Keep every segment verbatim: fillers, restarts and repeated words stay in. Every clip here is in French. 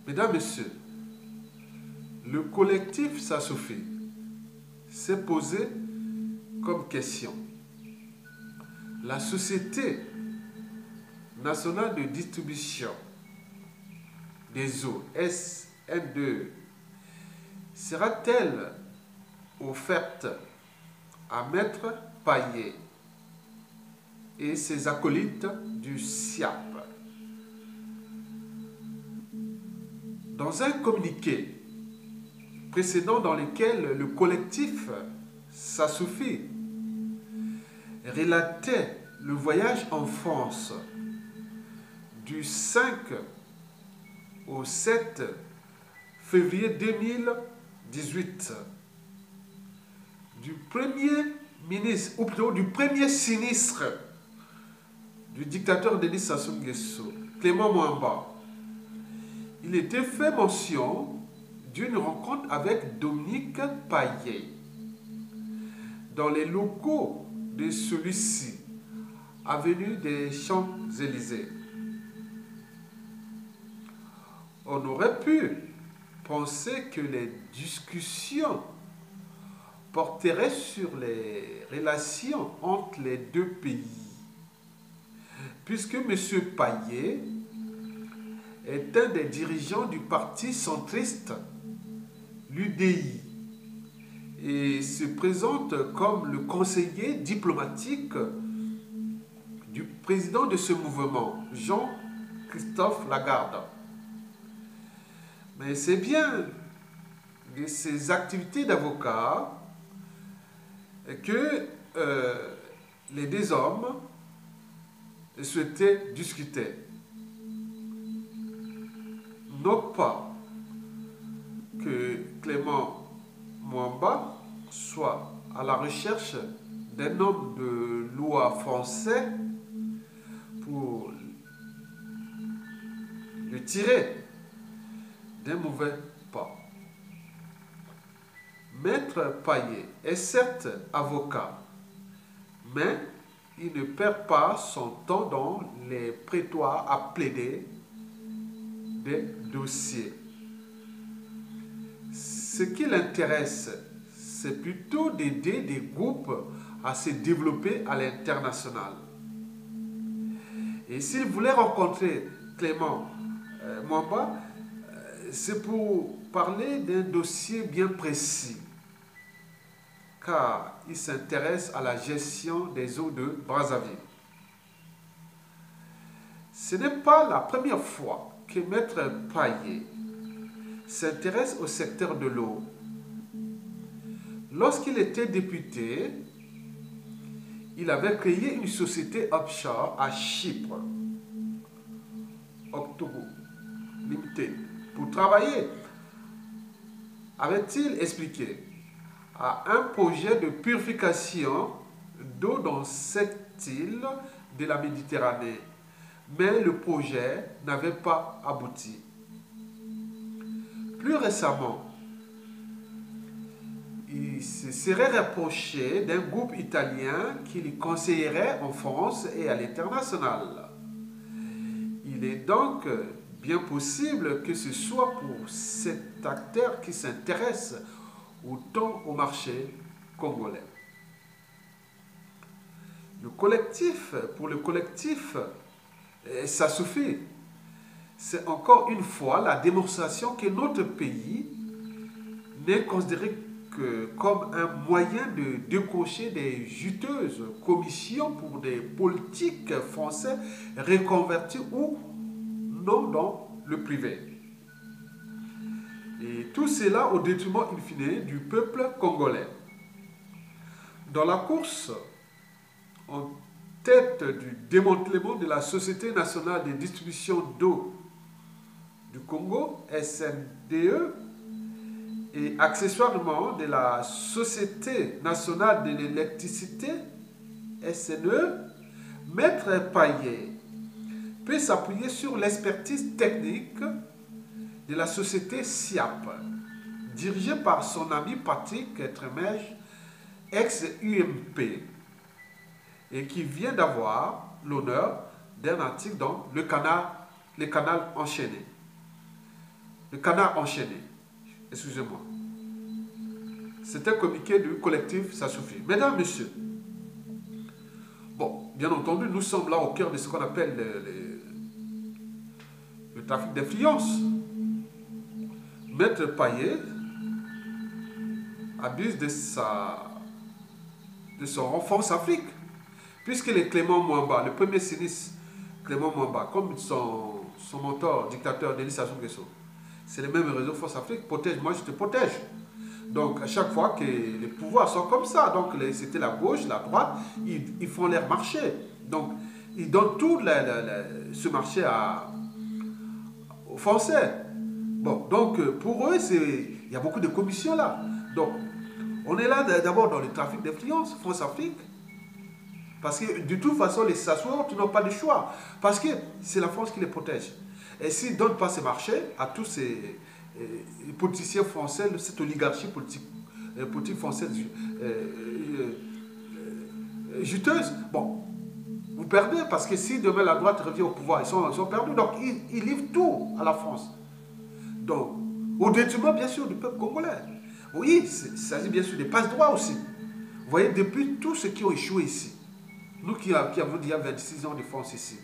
Mesdames, Messieurs, le collectif Sassoufi s'est posé comme question. La Société nationale de distribution des eaux, S N D E, sera-t-elle offerte à Maître Payet et ses acolytes du S I A P? Dans un communiqué précédent dans lequel le collectif Sassoufi relatait le voyage en France du cinq au sept février deux mille dix-huit du premier ministre, ou plutôt du premier sinistre du dictateur Denis Sassou Nguesso, Clément Mwamba, il était fait mention d'une rencontre avec Dominique Payet dans les locaux de celui-ci, avenue des Champs-Élysées. On aurait pu penser que les discussions porteraient sur les relations entre les deux pays, puisque M. Payet est un des dirigeants du parti centriste, l'U D I, et se présente comme le conseiller diplomatique du président de ce mouvement, Jean-Christophe Lagarde. Mais c'est bien de ses activités d'avocat que euh, les deux hommes souhaitaient discuter. Non pas que Clément Mwamba soit à la recherche d'un homme de loi français pour le tirer d'un mauvais pas. Maître Payet est certes avocat, mais il ne perd pas son temps dans les prétoires à plaider des dossiers. Ce qui l'intéresse, c'est plutôt d'aider des groupes à se développer à l'international. Et s'il voulait rencontrer Clément euh, Mwamba, euh, c'est pour parler d'un dossier bien précis, car il s'intéresse à la gestion des eaux de Brazzaville. Ce n'est pas la première fois que Maître Payet s'intéresse au secteur de l'eau. Lorsqu'il était député, il avait créé une société offshore à Chypre, Octogo Limited, pour travailler, avait-il expliqué, à un projet de purification d'eau dans cette île de la Méditerranée. Mais le projet n'avait pas abouti. Plus récemment, il se serait rapproché d'un groupe italien qui lui conseillerait en France et à l'international. Il est donc bien possible que ce soit pour cet acteur qui s'intéresse autant au marché congolais. Le collectif, pour le collectif, ça suffit. C'est encore une fois la démonstration que notre pays n'est considéré que comme un moyen de décrocher des juteuses commissions pour des politiques français reconvertis ou non dans le privé. Et tout cela au détriment in fine du peuple congolais. Dans la course en tête du démantèlement de la Société nationale de distribution d'eau du Congo, S N D E, et accessoirement de la Société nationale de l'électricité, S N E, Maître Payet peut s'appuyer sur l'expertise technique de la société S I A P, dirigée par son ami Patrick Tremège, ex-U M P, et qui vient d'avoir l'honneur d'un article dans le canal, le canal enchaîné. le canard enchaîné. Excusez-moi. C'est un communiqué du collectif, ça suffit. Mesdames, Messieurs, bon, bien entendu, nous sommes là au cœur de ce qu'on appelle le, le, le trafic d'influence. Maître Payet abuse de, sa, de son rang Force Afrique, puisque les Clément Mwamba, le premier sinistre Clément Mwamba, comme son, son mentor, dictateur Denis Sassou Nguesso, c'est le même réseau Force Afrique, protège, moi je te protège. Donc à chaque fois que les pouvoirs sont comme ça, donc c'était la gauche, la droite, ils, ils font leur marché. Donc ils donnent tout la, la, la, ce marché à, aux Français. Bon, donc pour eux, il y a beaucoup de commissions là. Donc on est là d'abord dans le trafic d'influence, France Afrique. Parce que de toute façon, les Sassouans, tu n'as pas de choix. Parce que c'est la France qui les protège. Et s'ils ne donnent pas ces marchés à tous ces euh, politiciens français, cette oligarchie politique, euh, politique française euh, euh, euh, juteuse, bon, vous perdez. Parce que si demain la droite revient au pouvoir, ils sont, ils sont perdus. Donc ils, ils livrent tout à la France. Donc, au détriment bien sûr du peuple congolais. Oui, il s'agit bien sûr des passe-droits aussi. Vous voyez, depuis tous ceux qui ont échoué ici, nous qui, qui avons déjà vingt-six ans de France ici,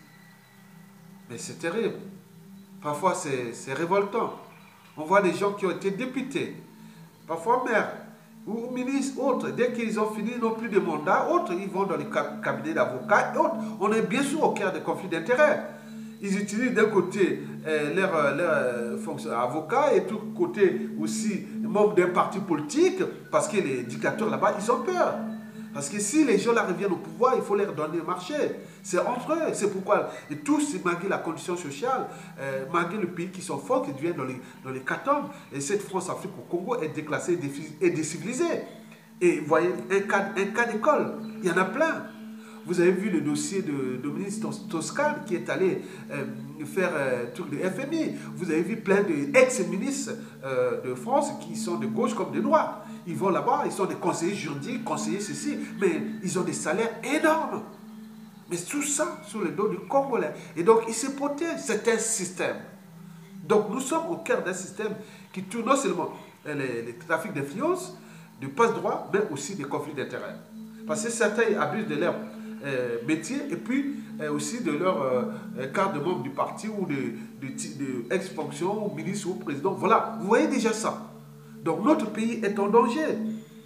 mais c'est terrible. Parfois, c'est révoltant. On voit des gens qui ont été députés, parfois maires, ou ministres, autres. Dès qu'ils ont fini, ils n'ont plus de mandat. Autres, ils vont dans les cabinets d'avocats. On est bien sûr au cœur des conflits d'intérêts. Ils utilisent d'un côté euh, leurs leur, euh, avocats et de l'autre côté aussi membres d'un parti politique, parce que les dictateurs là-bas, ils ont peur. Parce que si les gens là reviennent au pouvoir, il faut leur donner le marché. C'est entre eux. C'est pourquoi, et tous, malgré la condition sociale, euh, malgré le pays qui sont forts, qui deviennent dans les, dans les catombes, et cette France-Afrique au Congo est déclassée et décivilisée. Et vous voyez, un cas, un cas d'école, il y en a plein. Vous avez vu le dossier de Dominique Strauss-Kahn qui est allé euh, faire un euh, truc de F M I. Vous avez vu plein d'ex-ministres euh, de France qui sont de gauche comme de droite. Ils vont là-bas, ils sont des conseillers juridiques, conseillers ceci, mais ils ont des salaires énormes. Mais tout ça sur le dos du Congolais. Et donc, ils se protègent. C'est un système. Donc, nous sommes au cœur d'un système qui tourne non seulement les, les trafics d'influence, de passe-droit, mais aussi des conflits d'intérêts. Parce que certains abusent de leur euh, métier et puis euh, aussi de leur euh, carte de membre du parti ou de, de, de ex-fonction, ou ministre ou président. Voilà, vous voyez déjà ça. Donc, notre pays est en danger.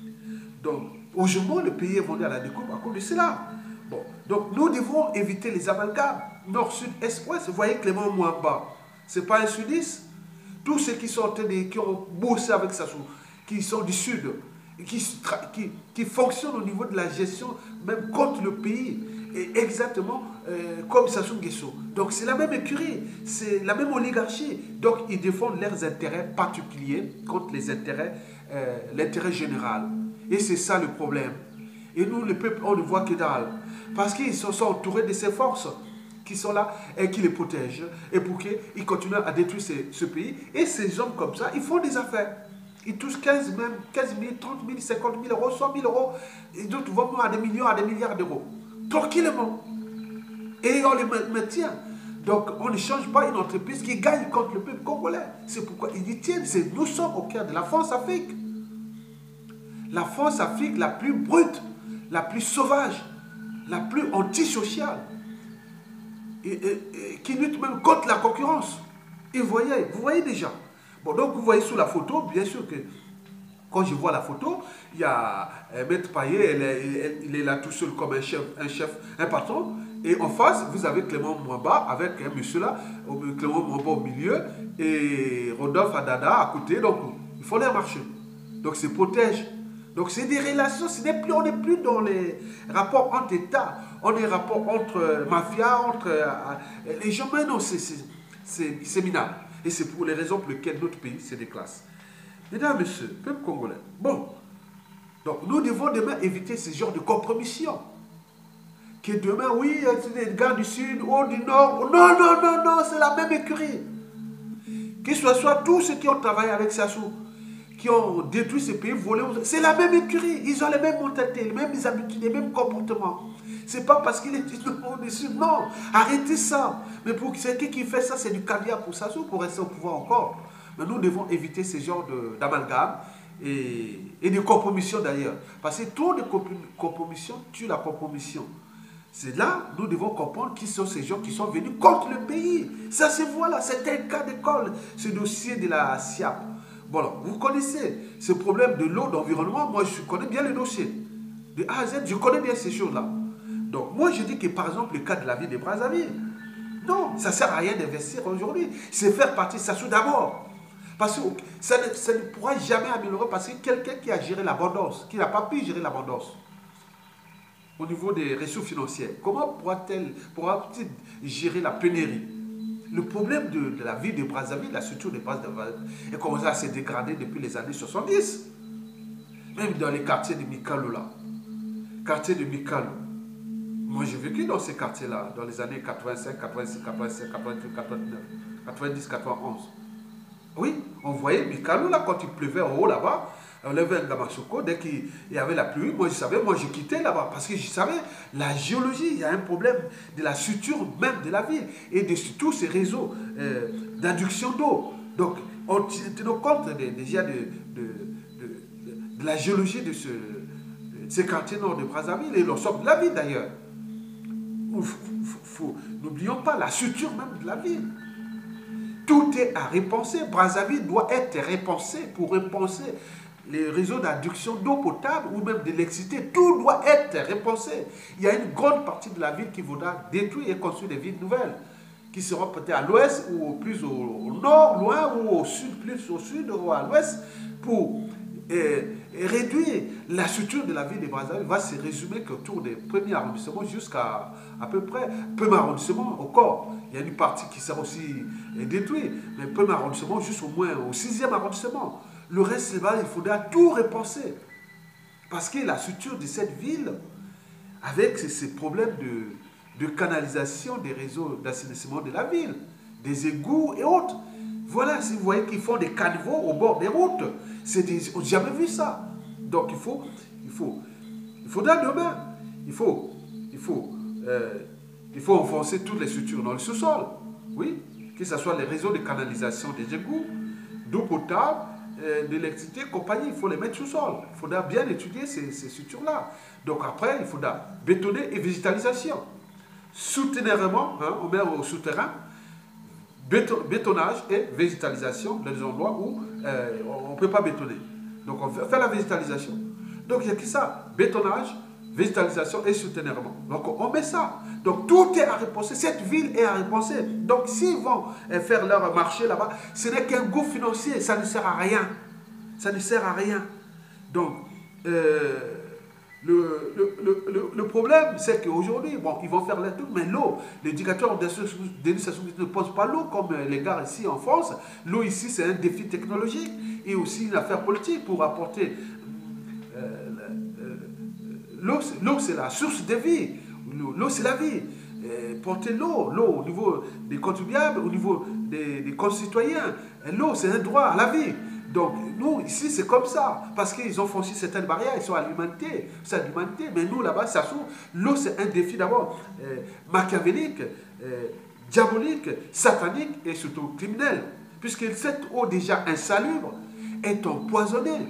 Donc, aujourd'hui, le pays est venu à la découpe à cause de cela. Bon, donc, nous devons éviter les amalgames. Nord, Sud, Est, Ouest. Vous voyez Clément Mwamba, ce n'est pas un sudiste. Tous ceux qui sont des, qui ont bossé avec Sassou, qui sont du Sud, qui, qui, qui fonctionnent au niveau de la gestion, même contre le pays, et exactement euh, comme Sassou Nguesso. Donc, c'est la même écurie, c'est la même oligarchie. Donc, ils défendent leurs intérêts particuliers contre les intérêts, euh, l'intérêt général. Et c'est ça le problème. Et nous, le peuple, on ne voit que dalle. Parce qu'ils sont, sont entourés de ces forces qui sont là et qui les protègent. Et pour qu'ils continuent à détruire ces, ce pays. Et ces hommes comme ça, ils font des affaires. Ils touchent quinze mille, trente mille, cinquante mille euros, cent mille euros. Et d'autres vont à des millions, à des milliards d'euros. Tranquillement. Et on les maintient. Donc, on ne change pas une entreprise qui gagne contre le peuple congolais. C'est pourquoi ils y tiennent. Nous sommes au cœur de la France-Afrique. La France-Afrique la plus brute, la plus sauvage, la plus antisociale, et, et, et qui lutte même contre la concurrence. Et vous voyez, vous voyez déjà. Bon, donc vous voyez sous la photo, bien sûr que quand je vois la photo, il y a euh, Maître Payet, elle, elle, elle, il est là tout seul comme un chef, un chef, un patron. Et en face, vous avez Clément Mwamba avec un monsieur là, Clément Mwamba au milieu, et Rodolphe Adada à côté. Donc, il faut les marcher. Donc, c'est protège. Donc, c'est des relations, ce n'est plus, on n'est plus dans les rapports entre États, on est rapports entre euh, mafia, entre euh, les gens, mais non, c'est minable. Et c'est pour les raisons pour lesquelles notre pays se déclasse. Mesdames, Messieurs, peuple congolais, bon, donc nous devons demain éviter ce genre de compromission. Que demain, oui, c'est des gars du Sud ou du Nord, non, non, non, non, c'est la même écurie. Que ce soit tous ceux qui ont travaillé avec Sassou, qui ont détruit ce pays, volé, c'est la même écurie. Ils ont les mêmes mentalités, les mêmes habitudes, les mêmes comportements. C'est pas parce qu'il est au Sud, non. Arrêtez ça. Mais pour quelqu'un qui fait ça, c'est du caviar pour Sassou, pour rester au pouvoir encore. Mais nous devons éviter ce genre d'amalgame et, et de compromission d'ailleurs. Parce que trop de compromission tue la compromission. C'est là, nous devons comprendre qui sont ces gens qui sont venus contre le pays. Ça se voit là, c'est un cas d'école, ce dossier de la S I A P. Bon, alors, vous connaissez ce problème de l'eau, d'environnement. Moi, je connais bien le dossier. De A à Z, je connais bien ces choses-là. Donc, moi, je dis que, par exemple, le cas de la ville de Brazzaville, non, ça ne sert à rien d'investir aujourd'hui. C'est faire partie de Sassou d'abord. Parce que ça ne, ça ne pourra jamais améliorer parce que quelqu'un qui a géré l'abondance, qui n'a pas pu gérer l'abondance, au niveau des ressources financières, comment pourra-t-elle pourra gérer la pénurie? Le problème de, de la ville de Brazzaville, la structure de Brazzaville, est commencé à se dégrader depuis les années soixante-dix. Même dans les quartiers de Mikalo, là. Quartier de Mikalo. Moi, j'ai vécu dans ces quartiers-là, dans les années quatre-vingt-cinq, quatre-vingt-six, quatre-vingt-sept, quatre-vingt-huit, quatre-vingt-neuf, quatre-vingt-dix, quatre-vingt-onze. Oui, on voyait Mikalo, là, quand il pleuvait en haut, là-bas, on levait un Gamasoko, dès qu'il y avait la pluie, moi je savais, moi je quittais là-bas, parce que je savais, la géologie, il y a un problème de la structure même de la ville, et de tous ces réseaux euh, d'induction d'eau. Donc, on tient compte de, déjà de, de, de, de la géologie de, ce, de ces quartiers nord de Brazzaville, et l'ensemble de la ville d'ailleurs. N'oublions pas la structure même de la ville. Tout est à repenser. Brazzaville doit être repensé pour repenser les réseaux d'induction d'eau potable ou même d'électricité. Tout doit être repensé. Il y a une grande partie de la ville qui voudra détruire et construire des villes nouvelles, qui seront peut-être à l'ouest ou plus au, au nord, loin, ou au sud, plus au sud ou à l'ouest, pour euh, réduire la structure de la ville de Brazzaville. Va se résumer qu'autour des premiers arrondissements jusqu'à à peu près premier arrondissement encore. Il y a une partie qui sera aussi détruite, mais le premier arrondissement juste au moins au sixième arrondissement. Le reste, il faudra tout repenser. Parce que la structure de cette ville, avec ces problèmes de, de canalisation des réseaux d'assainissement de la ville, des égouts et autres, voilà, si vous voyez qu'ils font des caniveaux au bord des routes, on n'a jamais vu ça. Donc il faut, il faut, il faudra demain, il faut, il faut, euh, il faut enfoncer toutes les structures dans le sous-sol, oui, que ce soit les réseaux de canalisation des égouts, d'eau potable, d'électricité, compagnie, il faut les mettre sous-sol. Il faudra bien étudier ces, ces structures-là. Donc après, il faudra bétonner et végétalisation. Souterrainement, hein, on met au souterrain, béton, bétonnage et végétalisation dans les endroits où euh, on ne peut pas bétonner. Donc on fait la végétalisation. Donc il n'y a que ça, bétonnage, végétalisation et souterrainement. Donc on met ça. Donc tout est à repenser, cette ville est à repenser. Donc s'ils vont faire leur marché là-bas, ce n'est qu'un gouffre financier, ça ne sert à rien. Ça ne sert à rien. Donc euh, le, le, le, le, le problème, c'est qu'aujourd'hui, bon, ils vont faire les trucs, mais l'eau, l'éducateur ne pose pas l'eau comme les gars ici en France. L'eau ici, c'est un défi technologique et aussi une affaire politique pour apporter... Euh, L'eau, c'est la source de vie. L'eau, c'est la vie. Et porter l'eau, l'eau au niveau des contribuables, au niveau des, des concitoyens. L'eau, c'est un droit à la vie. Donc, nous, ici, c'est comme ça. Parce qu'ils ont franchi certaines barrières, ils sont alimentés. C'est alimenté. Mais nous, là-bas, ça s'ouvre. L'eau, c'est un défi d'abord euh, machiavélique, euh, diabolique, satanique et surtout criminel. Puisque cette eau déjà insalubre est empoisonnée.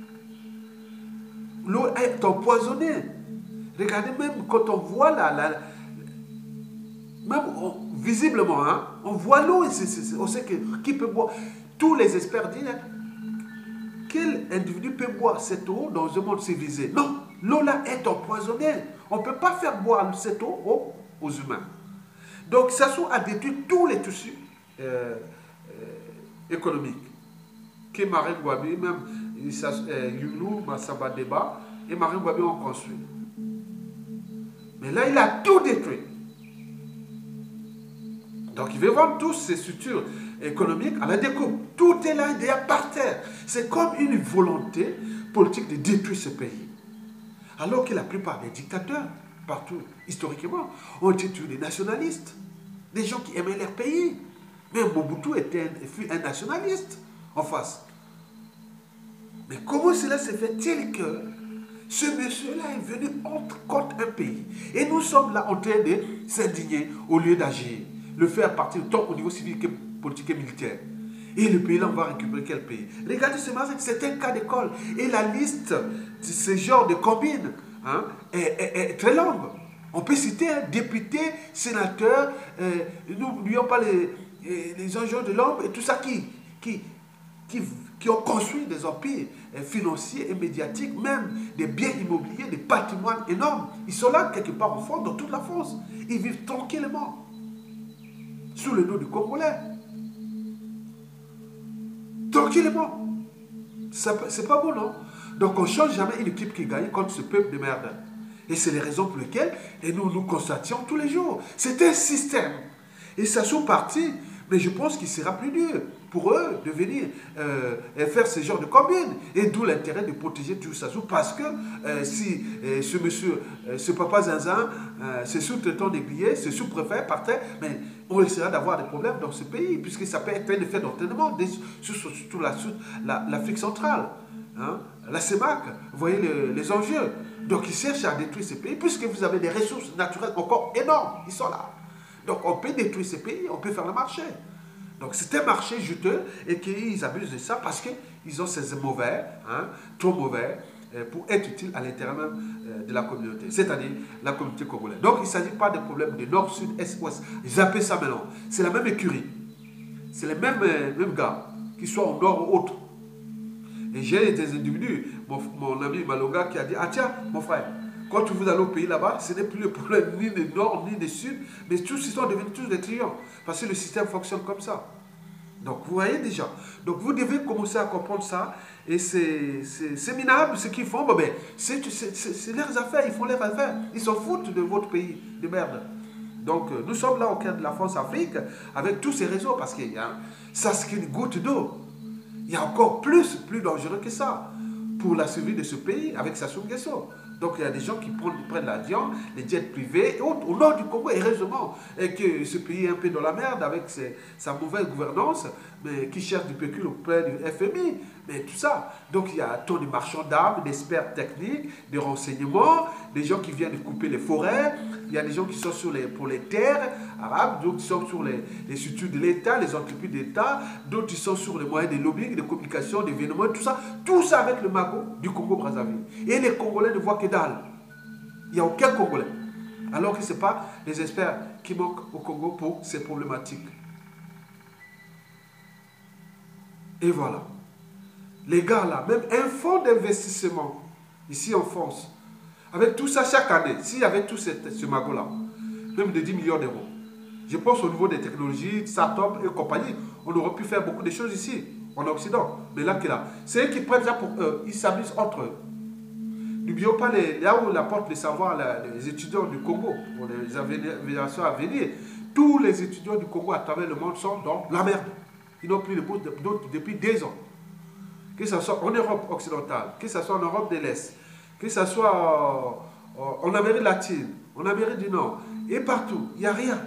L'eau est empoisonnée. Regardez, même quand on voit la... la même on, visiblement, hein, on voit l'eau, on sait que, qui peut boire. Tous les experts disent, quel individu peut boire cette eau dans un monde civilisé? Non, l'eau là est empoisonnée. On ne peut pas faire boire cette eau aux, aux humains. Donc, ça a détruit tous les tissus euh, euh, économiques. Que Marine Gouabi, même Youlou, Massamba Deba et Marine Gouabi ont construit. Mais là, il a tout détruit. Donc, il veut vendre tous ces structures économiques à la découpe. Tout est là, déjà par terre. C'est comme une volonté politique de détruire ce pays. Alors que la plupart des dictateurs, partout, historiquement, ont été des nationalistes. Des gens qui aimaient leur pays. Même Mobutu était un, fut un nationaliste en face. Mais comment cela se fait-il que ce monsieur-là est venu contre un pays? Et nous sommes là en train de s'indigner au lieu d'agir. Le faire partir tant au niveau civil que politique et militaire. Et le pays là, on va récupérer quel pays? Regardez ce matin, c'est un cas d'école. Et la liste de ce genre de combines hein, est, est, est très longue. On peut citer un député, sénateur, euh, n'oublions pas les, les enjeux de l'homme et tout ça qui, qui, qui, qui ont construit des empires financiers et médiatiques, même des biens immobiliers, des patrimoines énormes. Ils sont là quelque part en France, dans toute la France. Ils vivent tranquillement, sous le dos du Congolais. Tranquillement. C'est pas bon, non? Donc on ne change jamais une équipe qui gagne contre ce peuple de merde. Et c'est les raisons pour lesquelles et nous nous constations tous les jours. C'est un système. Et ça sont partis. Mais je pense qu'il sera plus dur pour eux de venir euh, faire ce genre de combine. Et d'où l'intérêt de protéger tout ça. Parce que euh, si euh, ce monsieur, euh, ce papa Zinzin, euh, ce sous-traitant des billets, ce sous-préfet partait, mais on risquera d'avoir des problèmes dans ce pays, puisque ça peut être un effet d'entraînement, surtout l'Afrique la, la, centrale, hein, la CEMAC, vous voyez le, les enjeux. Donc ils cherchent à détruire ces pays, puisque vous avez des ressources naturelles encore énormes, ils sont là. Donc on peut détruire ces pays, on peut faire le marché. Donc c'est un marché juteux et qu'ils abusent de ça parce qu'ils ont ces mauvais, hein, trop mauvais, euh, pour être utiles à l'intérieur même euh, de la communauté, c'est-à-dire la communauté congolaise. Donc il ne s'agit pas de problème de nord, sud, est, ouest. Ils appellent ça maintenant. C'est la même écurie. C'est les mêmes, euh, mêmes gars, qu'ils soient au nord ou autre. Et j'ai des individus, mon, mon ami Malonga qui a dit, ah tiens, mon frère, quand vous allez au pays là-bas, ce n'est plus le problème ni du nord ni du sud, mais tous ils sont devenus tous des triangles. Parce que le système fonctionne comme ça. Donc vous voyez déjà. Donc vous devez commencer à comprendre ça. Et c'est minable ce qu'ils font. Bon, ben, c'est leurs affaires, ils font leurs affaires. Ils s'en foutent de votre pays de merde. Donc euh, nous sommes là au cœur de la France-Afrique avec tous ces réseaux parce que hein, ça c'est une goutte d'eau. Il y a encore plus, plus dangereux que ça pour la survie de ce pays avec sa sous-guesson. Donc il y a des gens qui prennent, prennent l'avion, les jets privés et autres, au nord du Congo, heureusement, et que ce pays est un peu dans la merde avec ses, sa mauvaise gouvernance, mais qui cherche du pécule auprès du F M I, mais tout ça. Donc il y a tant de marchands d'armes, d'experts techniques, de renseignements, des gens qui viennent couper les forêts, il y a des gens qui sont sur les, pour les terres arabes, d'autres qui sont sur les, les structures de l'État, les entreprises d'État, d'autres qui sont sur les moyens de lobbying, de communication, d'événements, tout ça, tout ça avec le magot du Congo-Brazzaville. Et les Congolais ne voient que dalle. Il n'y a aucun Congolais. Alors que ce n'est pas les experts qui manquent au Congo pour ces problématiques. Et voilà. Les gars là, même un fonds d'investissement, ici en France, avec tout ça chaque année, s'il y avait tout ce, ce magot là, même de dix millions d'euros, je pense au niveau des technologies, start-up et compagnie, on aurait pu faire beaucoup de choses ici, en Occident. Mais là, là c'est eux qui prennent ça pour eux, ils s'amusent entre eux. N'oublions pas les, là où on apporte le savoir les étudiants du Congo, pour les générations à venir. Tous les étudiants du Congo à travers le monde sont dans la merde. Ils n'ont plus de bourse depuis des ans. Que ce soit en Europe occidentale, que ce soit en Europe de l'Est, que ce soit en Amérique latine, en Amérique du Nord, et partout, il n'y a rien.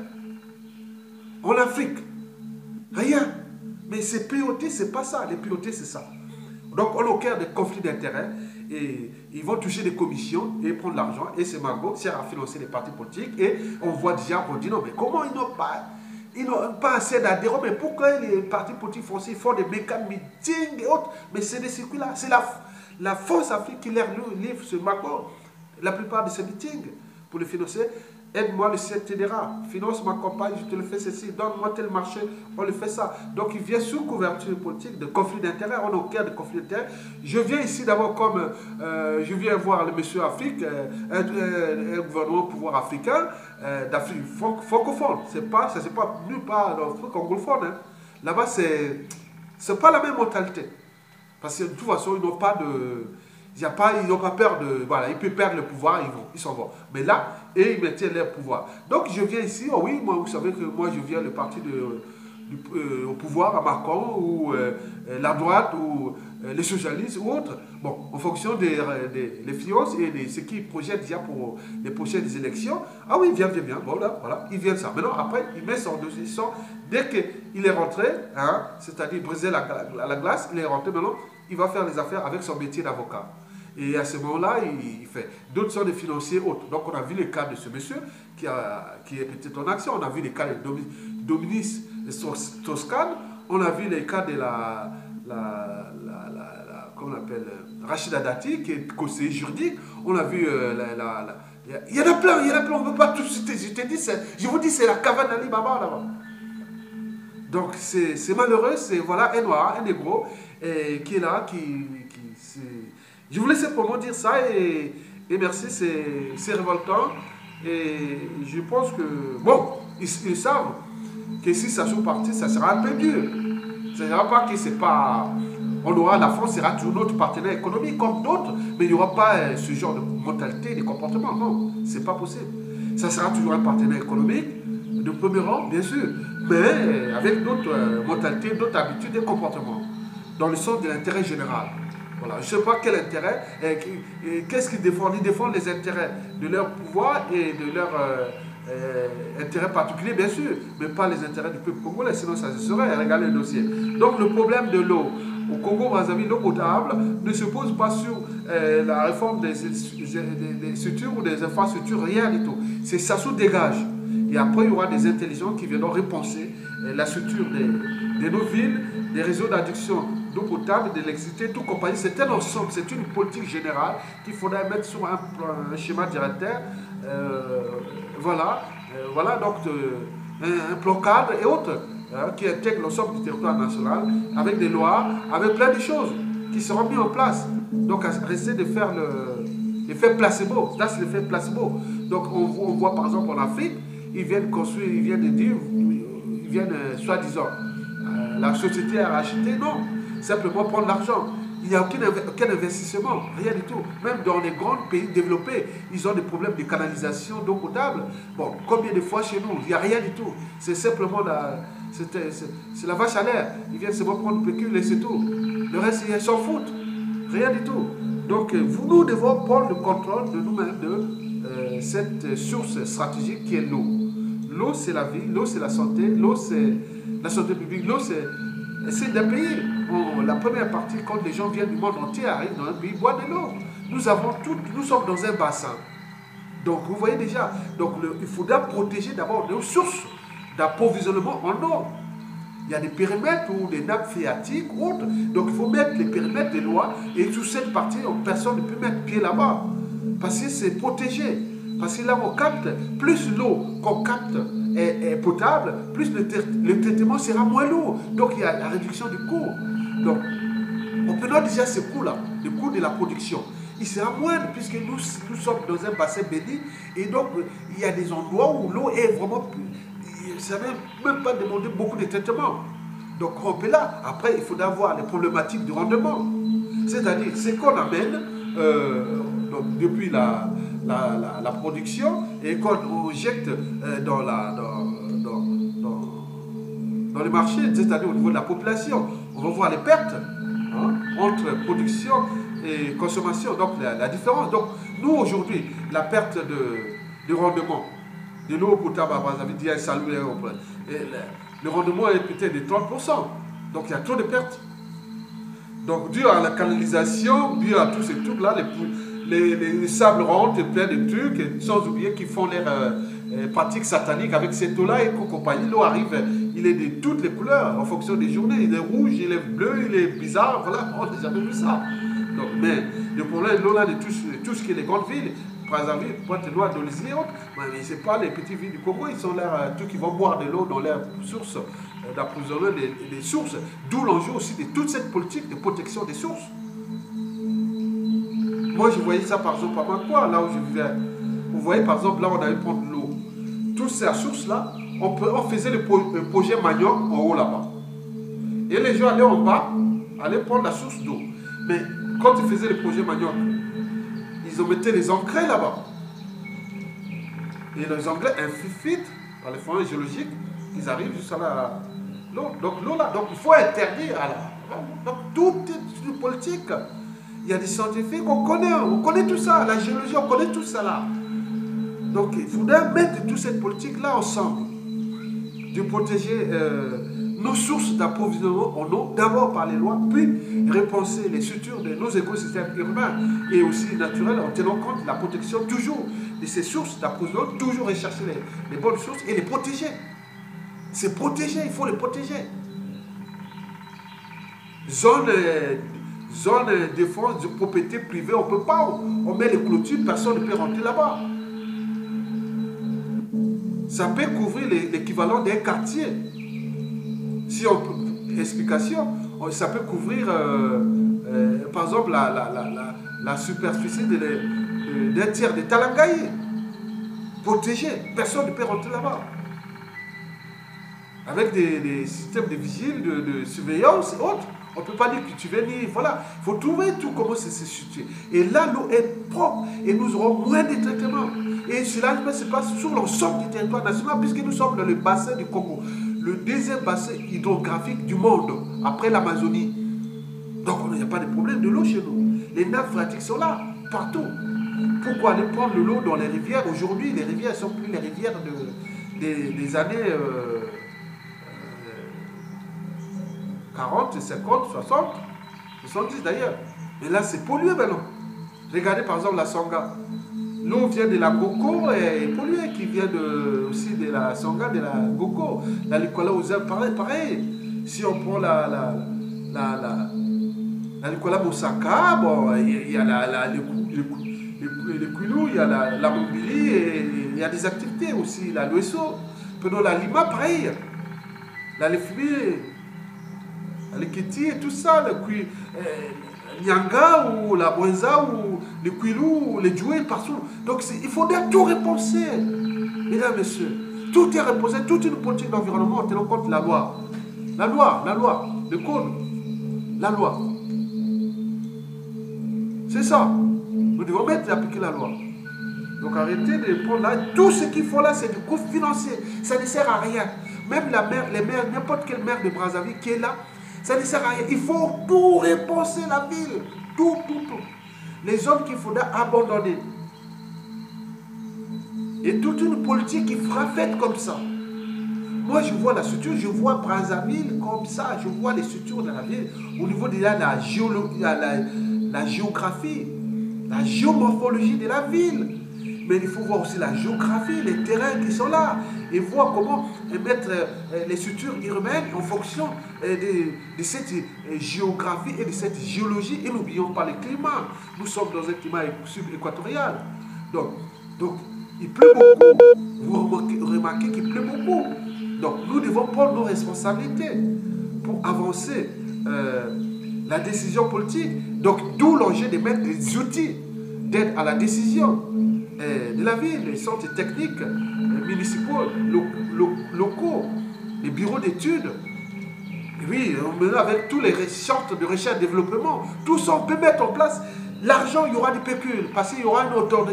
En Afrique, rien. Mais ces P O T, ce n'est pas ça. Les P O T, c'est ça. Donc, on est au cœur des conflits d'intérêts et ils vont toucher des commissions et prendre l'argent. Et ces magots servent à financer les partis politiques. Et on voit déjà, on dit non, mais comment ils n'ont pas, ils n'ont pas assez d'adhérents? Mais pourquoi les partis politiques français font des mécanismes, meetings et autres? Mais c'est des circuits-là. C'est la, la force Afrique qui leur livre ce magot. La plupart de ces meetings pour les financer. Aide-moi le C T D R A, finance ma campagne, je te le fais ceci, donne-moi tel marché, on le fait ça. Donc il vient sous couverture politique de conflit d'intérêts, on est au cœur de conflit d'intérêts. Je viens ici d'abord comme, euh, je viens voir le monsieur Afrique, euh, un, un, un gouvernement pouvoir africain, euh, d'Afrique francophone. C'est pas, ça c'est pas nulle part dans l'Afrique anglophone. Hein. Là-bas, c'est pas la même mentalité. Parce que de toute façon, ils n'ont pas de... Il a pas, ils n'ont pas peur de... Voilà, ils peuvent perdre le pouvoir, ils vont, ils s'en vont. Mais là, et ils maintiennent leur pouvoir. Donc je viens ici, oh oui, moi vous savez que moi je viens le parti de, du, euh, au pouvoir à Macron, ou euh, la droite, ou euh, les socialistes, ou autres. Bon, en fonction des, des, des finances et de ce qu'ils projettent déjà pour les prochaines élections. Ah oui, viens, viens, viens. Bon là, voilà, ils viennent ça. Maintenant, après, il met son dossier. Dès qu'il est rentré, hein, c'est-à-dire briser la, la, la glace, il est rentré maintenant, il va faire les affaires avec son métier d'avocat. Et à ce moment-là, il, il fait. D'autres sont des financiers autres. Donc on a vu le cas de ce monsieur qui, a, qui est peut-être en action. On a vu le cas de Dominis Toscane. On a vu les cas de la, la, la, la, la comment on appelle, Rachida Dati, qui est conseiller juridique. On a vu euh, la, la, la, il y en a plein, il y en a plein, on ne peut pas tout citer. Je te dis, je vous dis, c'est la cavane d'Ali Baba là-bas. Donc c'est malheureux, c'est voilà un noir, un négro et, qui est là, qui, qui je voulais simplement dire ça et, et merci, c'est révoltant et je pense que bon, ils, ils savent que si ça sous parti, ça sera un peu dur. Ça ne sera pas que c'est pas, on aura, la France sera toujours notre partenaire économique comme d'autres, mais il n'y aura pas euh, ce genre de mentalité, de comportement, non, c'est pas possible. Ça sera toujours un partenaire économique de premier rang, bien sûr, mais avec d'autres euh, mentalités, d'autres habitudes et comportements, dans le sens de l'intérêt général. Voilà. Je ne sais pas quel intérêt, qu'est-ce qu'ils défendent. Ils défendent les intérêts de leur pouvoir et de leur euh, euh, intérêt particulier, bien sûr, mais pas les intérêts du peuple congolais, sinon ça se serait. Regardez le dossier. Donc le problème de l'eau au Congo-Brazzaville, l'eau potable, ne se pose pas sur euh, la réforme des, des, des structures ou des infrastructures, rien du tout. C'est ça se dégage. Et après, il y aura des intelligences qui viendront repenser la structure de, de nos villes, des réseaux d'adduction d'eau potable, d'électricité, tout compagnie. C'est un ensemble, c'est une politique générale qu'il faudrait mettre sur un, un schéma directeur. Euh, voilà, euh, voilà donc de, un, un plan cadre et autres hein, qui intègre l'ensemble du territoire national avec des lois, avec plein de choses qui seront mises en place. Donc, à rester de faire l'effet placebo. Ça, c'est l'effet placebo. Donc, on, on voit par exemple en Afrique, ils viennent construire, ils viennent dire, ils viennent, euh, soi-disant, euh, la société a racheté, non, simplement prendre l'argent. Il n'y a aucun, aucun investissement, rien du tout. Même dans les grands pays développés, ils ont des problèmes de canalisation, d'eau potable. Bon, combien de fois chez nous, il n'y a rien du tout. C'est simplement la, c'est la vache à l'air. Ils viennent seulement prendre le pécule et c'est tout. Le reste, ils s'en foutent. Rien du tout. Donc, vous, nous devons prendre le contrôle de nous-mêmes de euh, cette source stratégique qui est l'eau. L'eau, c'est la vie, l'eau, c'est la santé, l'eau, c'est la santé publique, l'eau, c'est d'un pays. Bon, la première partie, quand les gens viennent du monde entier, arrivent dans un pays, boivent de l'eau. Nous avons tout, nous sommes dans un bassin. Donc, vous voyez déjà, donc le, il faudra protéger d'abord nos sources d'approvisionnement en eau. Il y a des périmètres ou des nappes phréatiques ou autres. Donc, il faut mettre les périmètres des lois et toute cette partie, personne ne peut mettre pied là-bas. Parce que c'est protégé. Parce que là, on capte, plus l'eau qu'on capte est, est potable, plus le, le traitement sera moins lourd. Donc, il y a la réduction du coût. Donc, on peut noter déjà ce coût-là, le coût de la production. Il sera moindre puisque nous, nous sommes dans un bassin béni. Et donc, il y a des endroits où l'eau est vraiment... Ça ne va même pas demander beaucoup de traitement. Donc, on peut là. Après, il faudra voir les problématiques du rendement. C'est-à-dire, ce qu'on amène euh, donc, depuis la... La, la, la production et quand on jette euh, dans, la, dans, dans, dans, dans les marchés, c'est-à-dire au niveau de la population, on va voir les pertes hein, entre production et consommation, donc la, la différence. Donc nous aujourd'hui, la perte de, de rendement de l'eau potable à Brazzaville, le rendement est peut-être de trente pour cent, donc il y a trop de pertes. Donc dû à la canalisation, dû à tous ces trucs-là, les Les, les, les sables rentrent plein de trucs, et sans oublier qu'ils font leurs euh, pratiques sataniques avec cette eau-là et compagnie. L'eau arrive, il est de toutes les couleurs en fonction des journées. Il est rouge, il est bleu, il est bizarre, voilà, on n'a jamais vu ça. Donc, mais le problème de l'eau-là, de tout, tout ce qui est les grandes villes, Brazzaville, Pointe-Noire, Dolisie et autres, mais ce n'est pas les petites villes du Congo, ils sont là, tous qui vont boire de l'eau dans leurs sources d'approvisionnement des, des sources, d'où l'enjeu aussi de toute cette politique de protection des sources. Moi, je voyais ça par exemple à Makwa, là où je vivais. Vous voyez, par exemple, là, on allait prendre l'eau. Toutes ces sources-là, on, on faisait le, pro, le projet Magnoc en haut là-bas. Et les gens allaient en bas, allaient prendre la source d'eau. Mais quand ils faisaient le projet Magnoc, ils ont mis les engrais là-bas. Et les engrais infiltrent dans les forêts géologiques, ils arrivent jusqu'à l'eau. Donc l'eau là, donc il faut interdire. Alors, donc tout est une politique. Il y a des scientifiques, on connaît, on connaît tout ça, la géologie, on connaît tout ça là. Donc il faudrait mettre toute cette politique-là ensemble, de protéger euh, nos sources d'approvisionnement en eau, d'abord par les lois, puis repenser les structures de nos écosystèmes urbains et aussi naturels en tenant compte de la protection toujours de ces sources d'approvisionnement, toujours rechercher les, les bonnes sources et les protéger. C'est protéger, il faut les protéger. zone, euh, zone de défense de propriété privée, on ne peut pas. On, on met les clôtures, personne ne peut rentrer là-bas. Ça peut couvrir l'équivalent d'un quartier. Si on peut, explication, ça peut couvrir, euh, euh, par exemple, la, la, la, la, la superficie d'un tiers de Talangaï. Protégé, personne ne peut rentrer là-bas. Avec des, des systèmes de vigile, de, de surveillance et autres, on ne peut pas dire que tu venir. Voilà, il faut trouver tout comment c'est situé. Et là, l'eau est propre et nous aurons moins de traitements. Et cela se passe sur l'ensemble du territoire national, puisque nous sommes dans le bassin du Congo, le deuxième bassin hydrographique du monde, après l'Amazonie. Donc, il n'y a pas de problème de l'eau chez nous. Les nappes phréatiques sont là, partout. Pourquoi aller prendre de l'eau dans les rivières? Aujourd'hui, les rivières ne sont plus les rivières de, des, des années euh, quarante, cinquante, soixante, soixante-dix d'ailleurs. Mais là, c'est pollué maintenant. Regardez par exemple la Sanga. L'eau vient de la Goko et est polluée, qui vient de, aussi de la Sanga, de la Goko. La Likola Oza, pareil, pareil. Si on prend la, la, la, la, la Likola Mosaka, bon, il y a la, la, le, le, le, le Kwilu, il y a la, la Mombili, et il y a des activités aussi, la Lueso. Pendant la Lima, pareil. La Lefumi, les Kiti et tout ça, le Kwi, euh, Nyanga ou la Bwenza ou le Kwilu, les Djoué, partout. Donc il faudrait tout repenser, mesdames et messieurs. Tout est repensé, toute une politique d'environnement en tenant compte de la loi. La loi, la loi, le code, la loi. C'est ça. Nous devons mettre et appliquer la loi. Donc arrêtez de prendre là. Tout ce qu'il faut là, c'est du coût financier. Ça ne sert à rien. Même la maire, les maires, n'importe quelle maire de Brazzaville qui est là, ça ne sert à rien. Il faut tout repenser la ville. Tout, tout, tout. Les zones qu'il faudra abandonner. Et toute une politique qui sera faite comme ça. Moi, je vois la structure, je vois Brazzaville comme ça. Je vois les structures de la ville au niveau de la, la, géologie, la, la, la géographie, la géomorphologie de la ville. Mais il faut voir aussi la géographie, les terrains qui sont là, et voir comment mettre les structures urbaines en fonction de, de cette géographie et de cette géologie. Et n'oublions pas le climat. Nous sommes dans un climat sub-équatorial. Donc, donc, il pleut beaucoup. Vous remarquez, remarquez qu'il pleut beaucoup. Donc, nous devons prendre nos responsabilités pour avancer euh, la décision politique. Donc, d'où l'enjeu de mettre des outils d'aide à la décision de la ville, les centres techniques municipaux, locaux, les bureaux d'études. Oui, avec tous les centres de recherche et développement, tout ça, on peut mettre en place. L'argent, il y aura des pécules, parce qu'il y aura une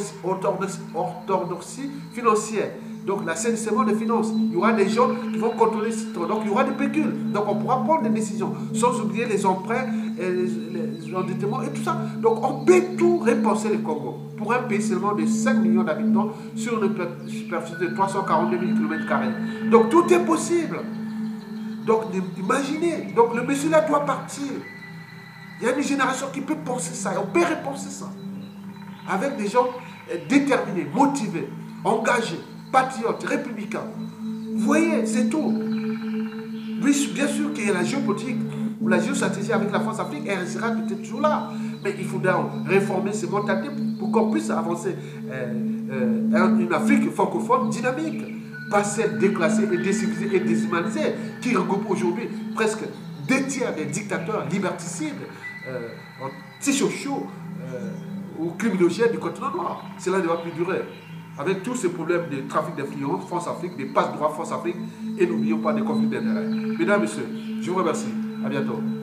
orthodoxie financière. Donc, l'assainissement des finances, il y aura des gens qui vont contrôler ce temps. Donc, il y aura des pécules. Donc, on pourra prendre des décisions, sans oublier les emprunts, et les, les endettements et tout ça. Donc, on peut tout repenser le Congo. Pour un pays seulement de cinq millions d'habitants sur une superficie de trois cent quarante-deux mille kilomètres carrés. Donc, tout est possible. Donc, imaginez. Donc, le monsieur là doit partir. Il y a une génération qui peut penser ça. Et on peut repenser ça. Avec des gens déterminés, motivés, engagés, patriotes, républicains. Vous voyez, c'est tout. Oui, bien sûr qu'il y a la géopolitique ou la géostratégie avec la France-Afrique, elle sera peut-être toujours là. Mais il faudra réformer ces mentalités pour qu'on puisse avancer euh, euh, une Afrique francophone dynamique, pas celle déclassée et décivilisée et déshumanisée, qui regroupe aujourd'hui presque deux tiers des dictateurs liberticides, euh, antichauds euh, ou criminogènes du continent noir. Cela ne va plus durer. Avec tous ces problèmes de trafic d'influence, France-Afrique, des passe-droits France-Afrique, et n'oublions pas des conflits d'intérêts. Mesdames et messieurs, je vous remercie. À bientôt.